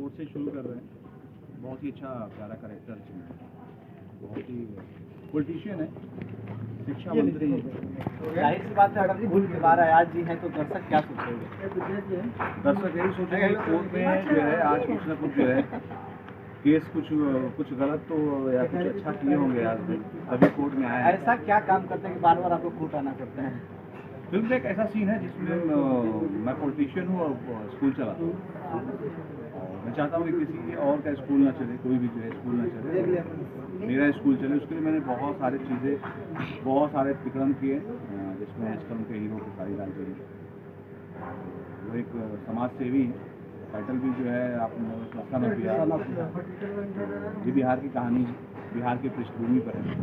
Court से शुरू कर रहे हैं। बहुत ही अच्छा प्यारा कैरेक्टर है, बहुत ही पॉलिटिशियन है, शिक्षा मंत्री है। जाहिर सी बात है, अगर भूल के बार अयाज जी हैं तो दर्शक क्या सोचेंगे? दर्शक यही सोचेंगे कोर्ट में जो है आज कुछ ना कुछ जो है केस कुछ गलत तो या कुछ अच्छा किए होंगे आज भी, तभी कोर्ट में आया है। ऐसा क्या काम करते हैं कि बार बार आप लोग कोर्ट आना करते हैं? फिल्म में एक ऐसा सीन है जिसमें मैं पॉलिटिशियन हूँ और स्कूल चलाता हूँ। मैं चाहता हूँ कि किसी और का स्कूल ना चले, कोई भी जो है स्कूल ना चले, मेरा स्कूल चले। उसके लिए मैंने बहुत सारी चीज़ें, बहुत सारे विक्रम किए, जिसमें इस फिल्म के हीरो की सारी डाल करी। वो एक समाज सेवी है, टाइटल भी जो है आपने सन ऑफ बिहार, ये बिहार की कहानी है, बिहार की पृष्ठभूमि पर है।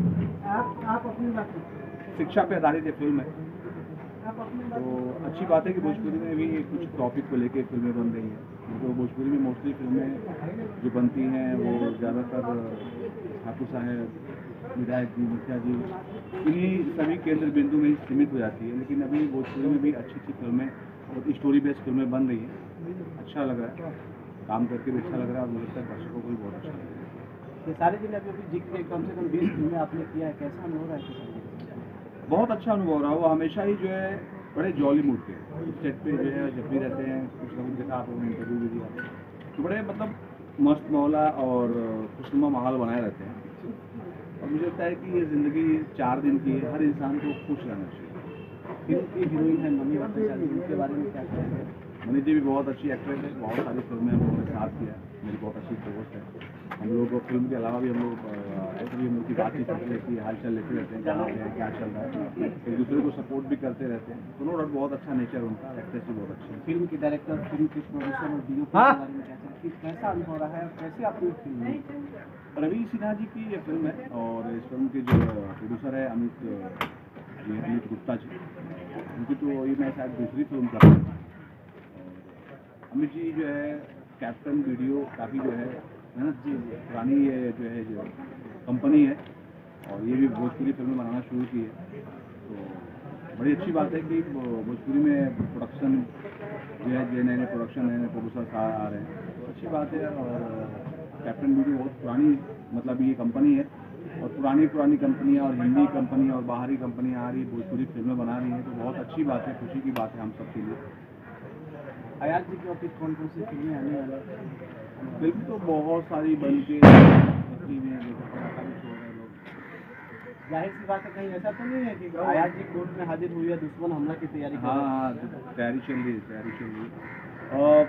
शिक्षा पे आधारित ये फिल्म है। तो अच्छी बात है कि भोजपुरी में भी कुछ टॉपिक को लेके फिल्में बन रही हैं। तो भोजपुरी में मोस्टली फिल्में जो बनती हैं वो ज़्यादातर ठाकुर साहब, विधायक जी, मुखिया जी, इन्हीं सभी केंद्र बिंदु में सीमित हो जाती है। लेकिन अभी भोजपुरी में भी अच्छी अच्छी फिल्में और स्टोरी बेस्ड फिल्में बन रही हैं। अच्छा लग रहा है, काम करके भी अच्छा लग रहा है और मुझे लगता है दर्शकों को भी बहुत अच्छा लग रहा है। ये सारे दिन अभी जिक्र कम से कम 20 फिल्में आपने किया है, कैसा अनुभव रहा है? बहुत अच्छा अनुभव रहा। वो हमेशा ही जो है बड़े जॉली मूड के सेट पे जो है जब भी रहते हैं, कुछ ना कुछ देखा आप लोगों ने इंटरव्यू भी दिया, तो बड़े मतलब मस्त मौला और खुशनुमा माहौल बनाए रहते हैं। और मुझे लगता है कि ये ज़िंदगी 4 दिन की है, हर इंसान को खुश रहना चाहिए। फिल्म की हीरोइन है मनी रत्नेशाह जी, उनके बारे में क्या कहेंगे? मनी जी भी बहुत अच्छी एक्ट्रेस है, बहुत सारी फिल्में हम लोगों ने साथ किया है, मेरी बहुत अच्छी दोस्त है। हम लोग को फिल्म के अलावा भी हम लोग ऐसे भी हम लोग की बातचीत करते रहती है, हालचाल लेते रहते हैं, कहाँ पे हैं, क्या चल रहा है, एक दूसरे को सपोर्ट भी करते रहते हैं। दोनों बहुत अच्छा नेचर उनका, एक्ट्रेस भी बहुत अच्छी है। फिल्म के डायरेक्टर, फिल्म के प्रोड्यूसर और डीओपी के बारे में क्या कहेंगे? कैसा अनुभव रहा है और कैसे आपने फिल्म में? रवि सिन्हा जी की ये फिल्म है और इस फिल्म के जो प्रोड्यूसर है अमित गुप्ता जी, उनकी तो ये मैं शायद दूसरी फिल्म कर रहा हूँ। अमित जी जो है कैप्टन वीडियो काफ़ी जो है ना जी पुरानी ये जो है जो कंपनी है और ये भी भोजपुरी फिल्में बनाना शुरू की है। तो बड़ी अच्छी बात है कि भोजपुरी में प्रोडक्शन जो है नए नए प्रोडक्शन, नए नए प्रोड्यूसर आ रहे हैं, तो अच्छी बात है। और कैप्टन वीडियो बहुत पुरानी मतलब ये कंपनी है और पुरानी कंपनियाँ और हिंदी कंपनी और बाहरी कंपनियाँ आ रही भोजपुरी फिल्में बना रही हैं, तो बहुत अच्छी बात है, खुशी की बात है हम सब के लिए। अयाज जी की ऑफिस कौन कौन सी फिल्में आने वाली है? फिल्म तो बहुत सारी बन के में छोड़ रहे लोग। जाहिर सी बात है, कहीं ऐसा तो नहीं है कि अयाज जी कोर्ट में हाजिर हुई है, दुश्मन हमला की तैयारी कर रहे हैं? हाँ, तैयारी चल रही है। और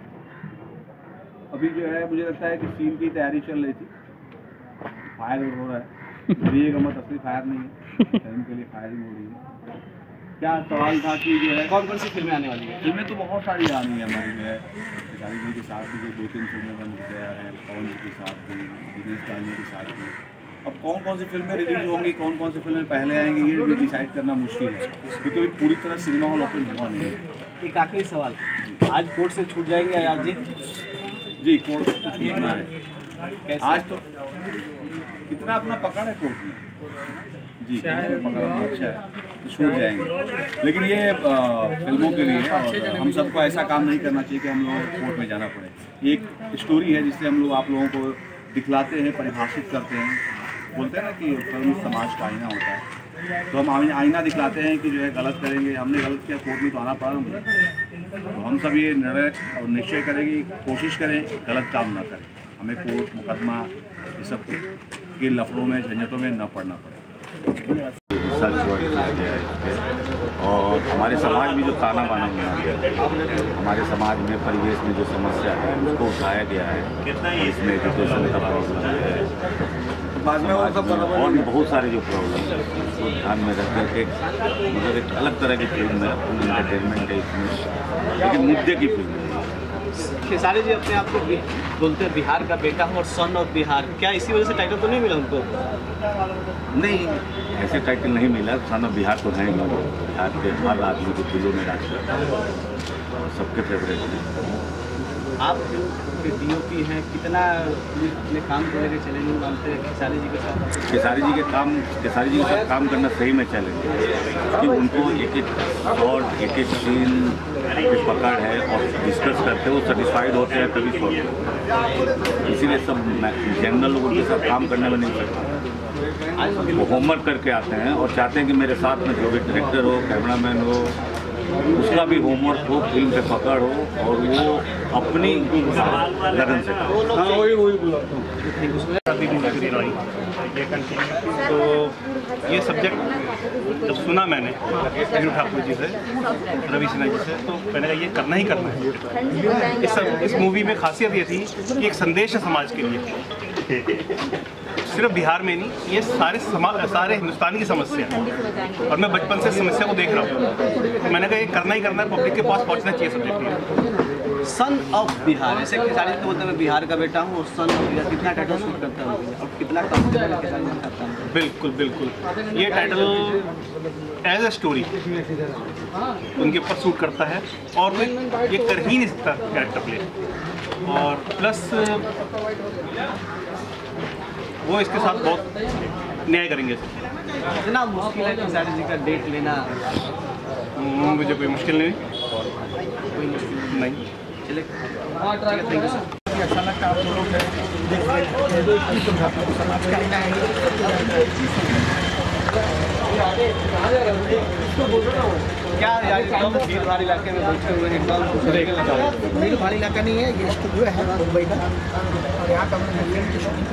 अभी जो है मुझे लगता है कि सीन की तैयारी चल रही थी, फायर हो रहा है। ये गमत असली फायर नहीं है, फिल्म के लिए फायरिंग हो रही है। क्या सवाल था कि जो है कौन कौन सी फिल्में आने वाली है? फिल्में तो बहुत सारी आ रही है हमारी जो है, शिकारी जी के साथ भी जो 2-3 फिल्में बन के तैयार हैं, पवन जी के साथ भी, दिनेश कालनी के साथ भी। अब कौन सी फिल्में रिलीज होंगी, कौन सी फिल्में पहले आएंगी, ये भी डिसाइड करना मुश्किल है क्योंकि तो पूरी तरह सिनेमा हॉल ओपन हुआ नहीं है। एक आखिरी सवाल, आज कोर्ट से छूट जाएंगे अयाज जी? जी, कोर्ट से छूटना है आज तो कितना अपना पकड़ है कोर्ट में जी, पकड़ अच्छा है, छूट जाएंगे। लेकिन ये फिल्मों के लिए और हम सबको ऐसा काम नहीं करना चाहिए कि हम लोग कोर्ट में जाना पड़े। एक स्टोरी है जिससे हम लोग आप लोगों को दिखलाते हैं, परिभाषित करते हैं। बोलते हैं ना कि फिल्म समाज का आईना होता है, तो हम आईना दिखलाते हैं कि जो है गलत करेंगे, हमने गलत किया, कोर्ट में तो आना पड़ा मुझे। तो हम सब ये निर्णय और निश्चय करेंगे, कोशिश करें गलत काम ना करें, हमें कोर्ट मुकदमा ये सब के लफड़ों में झंझटों में न पड़ना पड़े। और हमारे समाज में जो ताना बाना बना गया है, हमारे समाज में परिवेश में जो समस्या है उसको उठाया गया है। इसमें एजुकेशन का प्रॉब्लम है और भी बहुत सारे जो प्रॉब्लम है उसको ध्यान में रख करके मतलब एक अलग तरह की फिल्म है, फुल एंटरटेनमेंट है इसमें, लेकिन मुद्दे की फिल्म है। खेसारी जी अपने आप को बोलते हैं बिहार का बेटा हूँ और सन ऑफ बिहार, क्या इसी वजह से टाइटल तो नहीं मिला उनको? नहीं, ऐसे टाइटल नहीं मिला। सन ऑफ बिहार तो है ही, बिहार के हर आदमी के दिलों में राज करता है, सबके फेवरेट है। आप जो DOP हैं, कितना अपने काम को लेकर चैलेंजिंग मानते हैं खेसारी जी के साथ? खेसारी जी के साथ काम करना सही में चैलेंज है कि उनको एक एक शॉट, एक एक सीन की पकड़ है और डिस्कस करते हैं, वो सेटिस्फाइड होते हैं तभी छोड़ते हैं। इसीलिए सब जनरल लोगों के साथ काम करने में नहीं सकता। वो होमवर्क करके आते हैं और चाहते हैं कि मेरे साथ में जो भी डायरेक्टर हो, कैमरामैन हो, उसका भी होमवर्क हो, फिल्म पे पकड़ हो और वो अपनी लगन से तो ये सब्जेक्ट जब सुना मैंने वीरू ठाकुर जी से, रवि सिन्हा जी से, तो मैंने कहा ये करना ही करना है। इस मूवी में खासियत ये थी कि एक संदेश है समाज के लिए, सिर्फ बिहार में नहीं, ये सारे हिंदुस्तान की समस्या है और मैं बचपन से समस्या को देख रहा हूँ। मैंने कहा ये करना ही करना है, पब्लिक के पास पहुँचना चाहिए सब्जेक्ट। सन ऑफ बिहार, ऐसे खेसारी तो बोलते हैं मैं बिहार का बेटा हूँ, और सन ऑफ बिहार कितना टाइटल शूट करता है और कितना कंफर्टेबल खेसारी जी करता है? बिल्कुल बिल्कुल, ये टाइटल एज ए स्टोरी उनके ऊपर सूट करता है और ये कर ही नहीं सकता कैरेक्टर प्ले, और प्लस वो इसके साथ बहुत न्याय करेंगे। इतना मुश्किल है खेसारी जी का डेट लेना? मुझे कोई मुश्किल नहीं, कोई मुश्किल नहीं। चलिए, थैंक यू सर। अच्छा लगता है आप लोगों को समाज का क्या यार एकदम भीड़ भाड़ इलाके में बैठे हुए हैं, एकदम भीड़ भाड़ इलाका नहीं है, ये स्टूडियो है मुंबई का और यहाँ का फिल्म की शूटिंग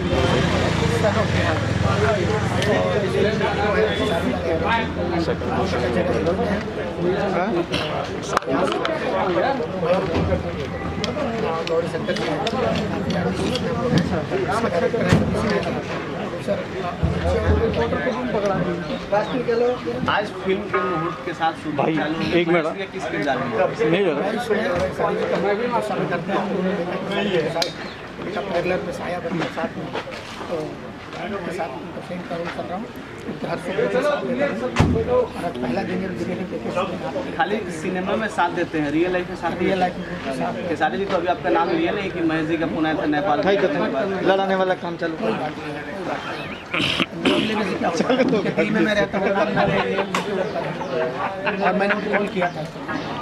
गौरी शंकर आज फिल्म के मुहूर्त के साथ शुरू भाई, एक मिनट। किस किरदार में? नहीं पैरेलल में साया बन के साथ में तो के साथ उनका फिल्म का रोल कर रहा हूँ। हर सुबह और पहला दिन खाली सिनेमा में साथ देते हैं, रियल लाइफ में साथ? रियल लाइफ में खेसारी जी तो अभी आपका नाम रियल है कि महेश जी का फोन आया था नेपाल लड़ाने वाला काम चालू कोई बात नहीं में मैं रहता हूँ और मैंने उनको कॉल किया था।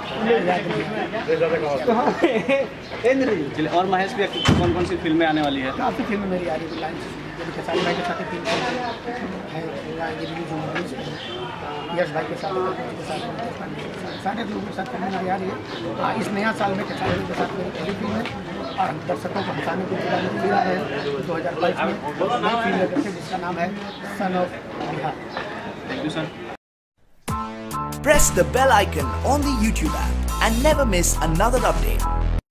और महेश भी कौन कौन सी फिल्में आने वाली है? काफ़ी फिल्में मेरी आ रही है, लाइन से खेसारी भाई के साथ 3 है, यश भाई के साथ सारे लोगों के साथ फिल्में मेरी आ रही है। इस नया साल में खेसारी के साथ मेरी पहली फिल्म है और हम दर्शकों को हंसाने को मिल रहा है 2022 में नई फिल्म लेकर के जिसका नाम है son of Bihar. Thank you sir. Press the bell icon on the YouTube app and never miss another update.